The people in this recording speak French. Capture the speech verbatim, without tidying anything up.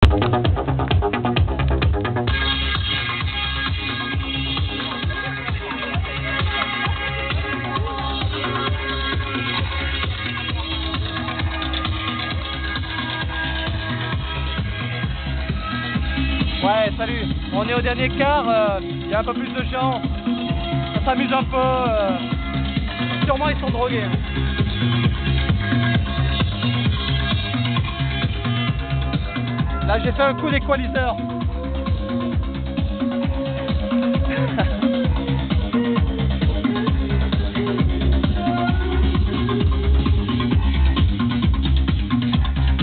Ouais, salut. On est au dernier quart, il euh, y a un peu plus de gens. Ça s'amuse un peu. Euh... Sûrement ils sont drogués. Hein. Là j'ai fait un coup d'équaliseur.